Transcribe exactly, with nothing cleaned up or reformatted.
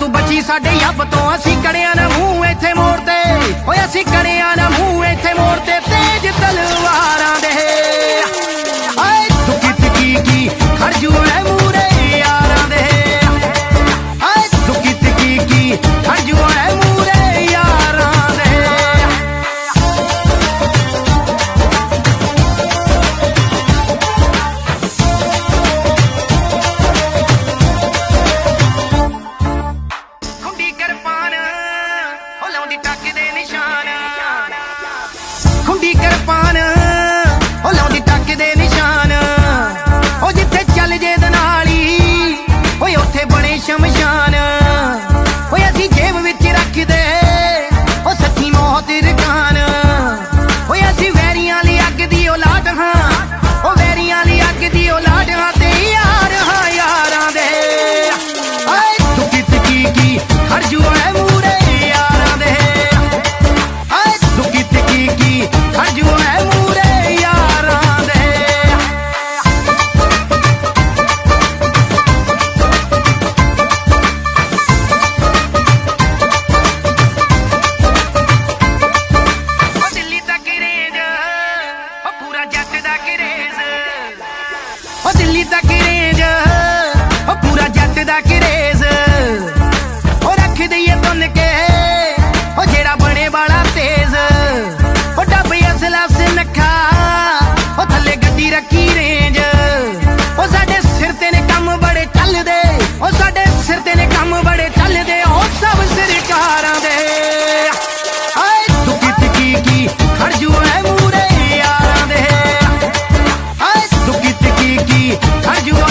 तू बची साडे यब तो असी कड़िया ना मूंह इत्थे मोड़ते ओए असी कड़िया ना मूंह इत्थे मोड़ते तेज तलवारां दे आए दुखी तिकी की खड़जू है मूरे यारां दे आए दुखी तिकी की खड़जू है मूरे यारां दे खुंडी किरपान ओ लाउंदी टक दे निशान खुंडी किरपान ओ लाउंदी टक दे निशान ओ जिथे चल जे दनाली ओए उत्थे बने शमशान ओए असी जेब विच रख दे ओ सच्ची मौत रकान ओए असी वैरियां ली अग दी औलाद हां ओ वैरियां ली अग दी औलाद हां ते यार हां यारां दे आए दुखी तिकी की खड़जू है मूरे यारां दे आए दुखी तिकी की खड़जू है मूरे यारां दे ओ दिल्ली तक रेंज ओ पूरा जट दा करेज ओ दिल्ली तक रेंज ओ पूरा जट दा करेज ओ रख दईए तुन के ओ जेड़ा बने वाला तेज ओ डब असला से नखा ओ थले गड्डी रखी रेंज ओ साडे सिर ते ने कम बड़े चलदे ओ साडे सिर ते ने कम बड़े चलदे ओ सब सरकारां दे आए दुखी तिकी की खड़जू है मूरे यारां दे आए दुखी तिकी की खड़जू